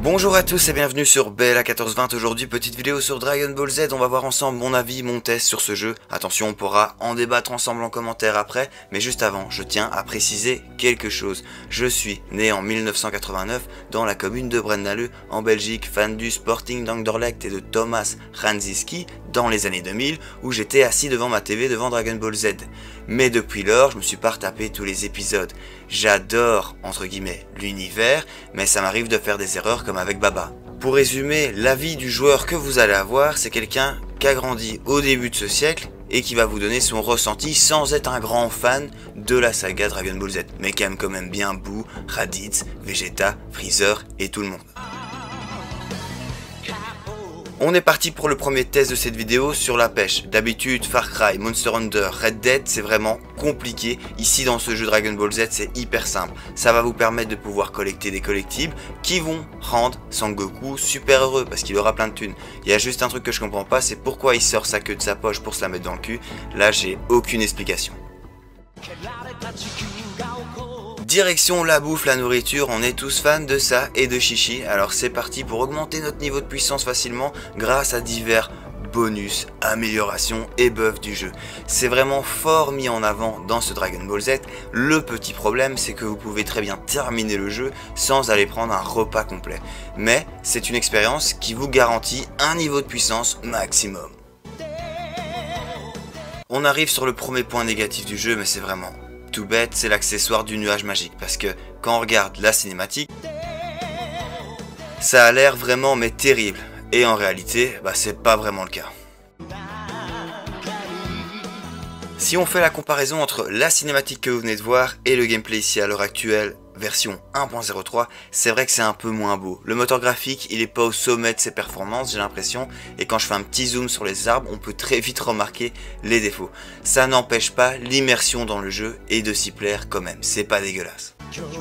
Bonjour à tous et bienvenue sur Bella1420. Aujourd'hui, petite vidéo sur Dragon Ball Z. On va voir ensemble mon avis, mon test sur ce jeu. Attention, on pourra en débattre ensemble en commentaire après. Mais juste avant, je tiens à préciser quelque chose. Je suis né en 1989 dans la commune de Braine-l'Alleud en Belgique, fan du Sporting d'Anderlecht et de Thomas Rantziski dans les années 2000 où j'étais assis devant ma TV devant Dragon Ball Z. Mais depuis lors, je me suis pas retapé tous les épisodes. J'adore, entre guillemets, l'univers, mais ça m'arrive de faire des erreurs comme avec Baba. Pour résumer, l'avis du joueur que vous allez avoir, c'est quelqu'un qui a grandi au début de ce siècle et qui va vous donner son ressenti sans être un grand fan de la saga Dragon Ball Z, mais qui aime quand même bien Boo, Raditz, Vegeta, Freezer et tout le monde. On est parti pour le premier test de cette vidéo sur la pêche. D'habitude, Far Cry, Monster Hunter, Red Dead, c'est vraiment compliqué. Ici, dans ce jeu Dragon Ball Z, c'est hyper simple. Ça va vous permettre de pouvoir collecter des collectibles qui vont rendre Sangoku super heureux parce qu'il aura plein de thunes. Il y a juste un truc que je comprends pas, c'est pourquoi il sort sa queue de sa poche pour se la mettre dans le cul. Là, j'ai aucune explication. Direction la bouffe, la nourriture, on est tous fans de ça et de chichi, alors c'est parti pour augmenter notre niveau de puissance facilement grâce à divers bonus, améliorations et buffs du jeu. C'est vraiment fort mis en avant dans ce Dragon Ball Z. Le petit problème, c'est que vous pouvez très bien terminer le jeu sans aller prendre un repas complet. Mais c'est une expérience qui vous garantit un niveau de puissance maximum. On arrive sur le premier point négatif du jeu, mais c'est vraiment tout bête, c'est l'accessoire du nuage magique, parce que quand on regarde la cinématique, ça a l'air vraiment mais terrible, et en réalité, c'est pas vraiment le cas. Si on fait la comparaison entre la cinématique que vous venez de voir et le gameplay ici à l'heure actuelle, version 1.03, c'est vrai que c'est un peu moins beau. Le moteur graphique, il est pas au sommet de ses performances, j'ai l'impression, et quand je fais un petit zoom sur les arbres, on peut très vite remarquer les défauts. Ça n'empêche pas l'immersion dans le jeu et de s'y plaire quand même, c'est pas dégueulasse.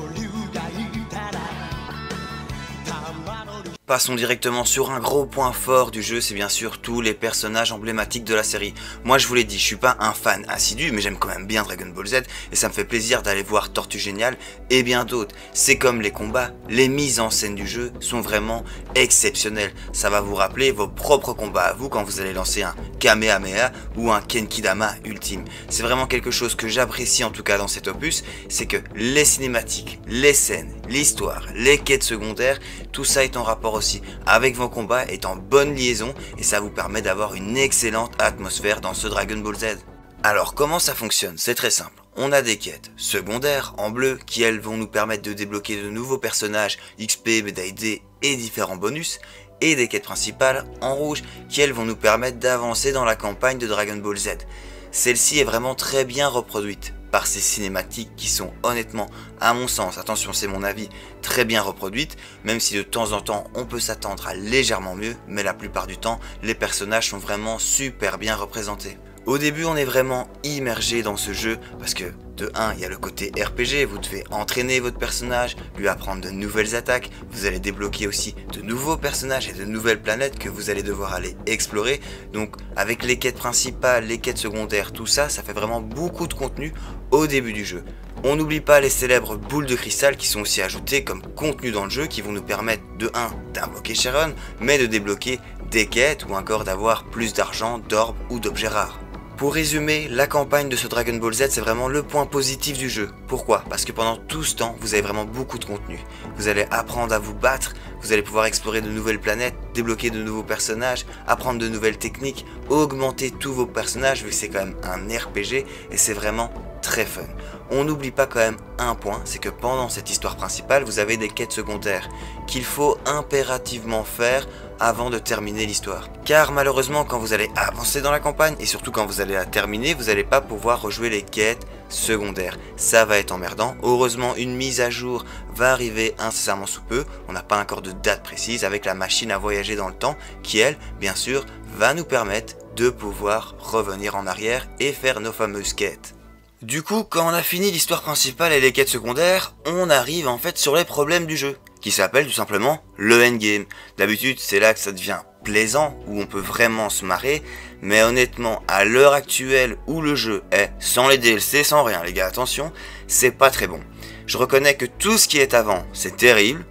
Passons directement sur un gros point fort du jeu, c'est bien sûr tous les personnages emblématiques de la série. Moi je vous l'ai dit, je suis pas un fan assidu, mais j'aime quand même bien Dragon Ball Z, et ça me fait plaisir d'aller voir Tortue Géniale et bien d'autres. C'est comme les combats, les mises en scène du jeu sont vraiment exceptionnelles. Ça va vous rappeler vos propres combats à vous quand vous allez lancer un Kamehameha ou un Genkidama ultime. C'est vraiment quelque chose que j'apprécie en tout cas dans cet opus, c'est que les cinématiques, les scènes, l'histoire, les quêtes secondaires, tout ça est en rapport aussi avec vos combats, est en bonne liaison et ça vous permet d'avoir une excellente atmosphère dans ce Dragon Ball Z. Alors comment ça fonctionne? C'est très simple. On a des quêtes secondaires en bleu qui elles vont nous permettre de débloquer de nouveaux personnages, XP, médailles D et différents bonus, et des quêtes principales en rouge qui elles vont nous permettre d'avancer dans la campagne de Dragon Ball Z. Celle-ci est vraiment très bien reproduite par ces cinématiques qui sont honnêtement, à mon sens, attention c'est mon avis, très bien reproduites, même si de temps en temps on peut s'attendre à légèrement mieux, mais la plupart du temps les personnages sont vraiment super bien représentés. Au début on est vraiment immergé dans ce jeu parce que de 1 il y a le côté RPG, vous devez entraîner votre personnage, lui apprendre de nouvelles attaques, vous allez débloquer aussi de nouveaux personnages et de nouvelles planètes que vous allez devoir aller explorer. Donc avec les quêtes principales, les quêtes secondaires, tout ça, ça fait vraiment beaucoup de contenu au début du jeu. On n'oublie pas les célèbres boules de cristal qui sont aussi ajoutées comme contenu dans le jeu qui vont nous permettre de 1 d'invoquer Sharon, mais de débloquer des quêtes ou encore d'avoir plus d'argent, d'orbes ou d'objets rares. Pour résumer, la campagne de ce Dragon Ball Z, c'est vraiment le point positif du jeu. Pourquoi? Parce que pendant tout ce temps, vous avez vraiment beaucoup de contenu. Vous allez apprendre à vous battre, vous allez pouvoir explorer de nouvelles planètes, débloquer de nouveaux personnages, apprendre de nouvelles techniques, augmenter tous vos personnages, vu que c'est quand même un RPG, et c'est vraiment très fun. On n'oublie pas quand même un point, c'est que pendant cette histoire principale, vous avez des quêtes secondaires qu'il faut impérativement faire avant de terminer l'histoire. Car malheureusement, quand vous allez avancer dans la campagne, et surtout quand vous allez la terminer, vous n'allez pas pouvoir rejouer les quêtes secondaires. Ça va être emmerdant. Heureusement, une mise à jour va arriver incessamment sous peu. On n'a pas encore de date précise avec la machine à voyager dans le temps, qui elle, bien sûr, va nous permettre de pouvoir revenir en arrière et faire nos fameuses quêtes. Du coup, quand on a fini l'histoire principale et les quêtes secondaires, on arrive en fait sur les problèmes du jeu, qui s'appelle tout simplement le endgame. D'habitude, c'est là que ça devient plaisant, où on peut vraiment se marrer, mais honnêtement, à l'heure actuelle où le jeu est, sans les DLC, sans rien les gars, attention, c'est pas très bon. Je reconnais que tout ce qui est avant, c'est terrible,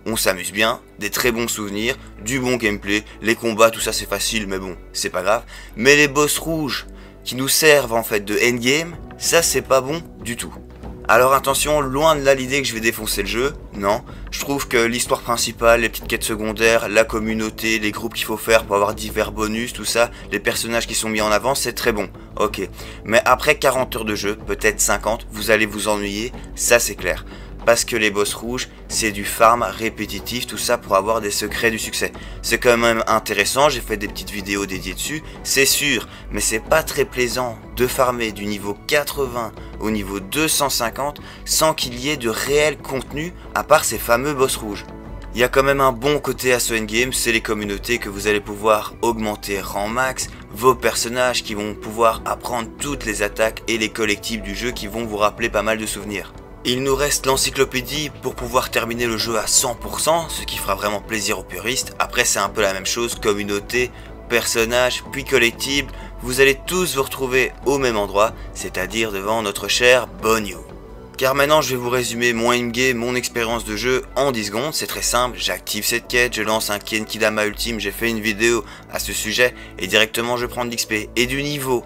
on s'amuse bien, des très bons souvenirs, du bon gameplay, les combats, tout ça c'est facile, mais bon, c'est pas grave. Mais les boss rouges, qui nous servent en fait de endgame, ça c'est pas bon du tout. Alors attention, loin de là l'idée que je vais défoncer le jeu, non. Je trouve que l'histoire principale, les petites quêtes secondaires, la communauté, les groupes qu'il faut faire pour avoir divers bonus, tout ça, les personnages qui sont mis en avant, c'est très bon, ok. Mais après 40 heures de jeu, peut-être 50, vous allez vous ennuyer, ça c'est clair. Parce que les boss rouges, c'est du farm répétitif, tout ça pour avoir des secrets du succès. C'est quand même intéressant, j'ai fait des petites vidéos dédiées dessus, c'est sûr, mais c'est pas très plaisant de farmer du niveau 80 au niveau 250 sans qu'il y ait de réel contenu à part ces fameux boss rouges. Il y a quand même un bon côté à ce endgame, c'est les communautés que vous allez pouvoir augmenter rang max, vos personnages qui vont pouvoir apprendre toutes les attaques et les collectifs du jeu qui vont vous rappeler pas mal de souvenirs. Il nous reste l'encyclopédie pour pouvoir terminer le jeu à 100%, ce qui fera vraiment plaisir aux puristes. Après c'est un peu la même chose, communauté, personnages, puis collectibles, vous allez tous vous retrouver au même endroit, c'est-à-dire devant notre cher Bonio. Car maintenant je vais vous résumer mon endgame, mon expérience de jeu en 10 secondes, c'est très simple, j'active cette quête, je lance un Kenkidama ultime, j'ai fait une vidéo à ce sujet, et directement je prends de l'XP, et du niveau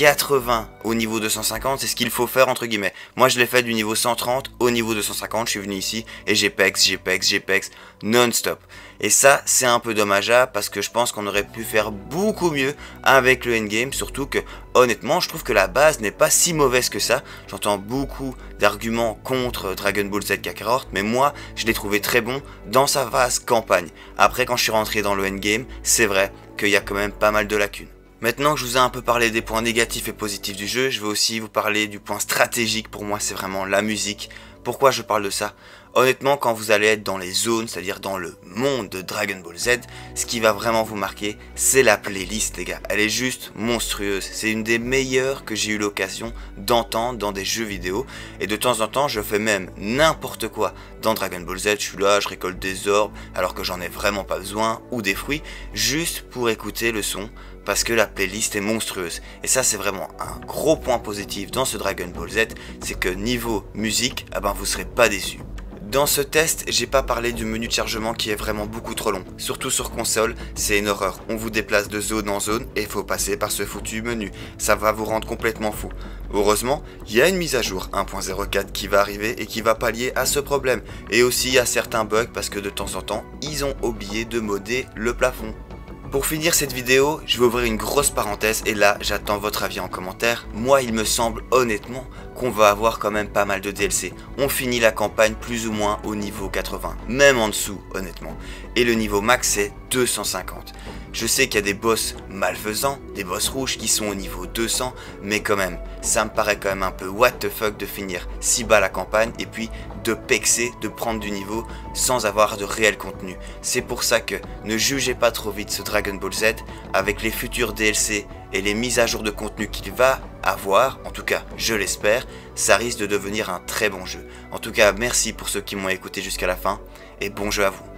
80 au niveau 250, c'est ce qu'il faut faire entre guillemets. Moi je l'ai fait du niveau 130 au niveau 250, je suis venu ici et j'ai pex non-stop. Et ça c'est un peu dommageable parce que je pense qu'on aurait pu faire beaucoup mieux avec le endgame, surtout que honnêtement je trouve que la base n'est pas si mauvaise que ça. J'entends beaucoup d'arguments contre Dragon Ball Z Kakarot, mais moi je l'ai trouvé très bon dans sa phase campagne. Après quand je suis rentré dans le endgame, c'est vrai qu'il y a quand même pas mal de lacunes. Maintenant que je vous ai un peu parlé des points négatifs et positifs du jeu, je vais aussi vous parler du point stratégique. Pour moi, c'est vraiment la musique. Pourquoi je parle de ça? Honnêtement, quand vous allez être dans les zones, c'est-à-dire dans le monde de Dragon Ball Z, ce qui va vraiment vous marquer, c'est la playlist, les gars. Elle est juste monstrueuse. C'est une des meilleures que j'ai eu l'occasion d'entendre dans des jeux vidéo. Et de temps en temps, je fais même n'importe quoi dans Dragon Ball Z. Je suis là, je récolte des orbes, alors que j'en ai vraiment pas besoin, ou des fruits, juste pour écouter le son. Parce que la playlist est monstrueuse. Et ça c'est vraiment un gros point positif dans ce Dragon Ball Z, c'est que niveau musique, vous serez pas déçus. Dans ce test, j'ai pas parlé du menu de chargement qui est vraiment beaucoup trop long. Surtout sur console, c'est une horreur. On vous déplace de zone en zone et il faut passer par ce foutu menu. Ça va vous rendre complètement fou. Heureusement, il y a une mise à jour 1.04 qui va arriver et qui va pallier à ce problème. Et aussi à certains bugs parce que de temps en temps, ils ont oublié de modder le plafond. Pour finir cette vidéo, je vais ouvrir une grosse parenthèse et là, j'attends votre avis en commentaire. Moi, il me semble honnêtement qu'on va avoir quand même pas mal de DLC. On finit la campagne plus ou moins au niveau 80, même en dessous honnêtement. Et le niveau max c'est 250. Je sais qu'il y a des boss malfaisants, des boss rouges qui sont au niveau 200, mais quand même, ça me paraît quand même un peu what the fuck de finir si bas la campagne et puis de pexer, de prendre du niveau sans avoir de réel contenu. C'est pour ça que ne jugez pas trop vite ce Dragon Ball Z avec les futurs DLC et les mises à jour de contenu qu'il va avoir, en tout cas je l'espère, ça risque de devenir un très bon jeu. En tout cas merci pour ceux qui m'ont écouté jusqu'à la fin et bon jeu à vous.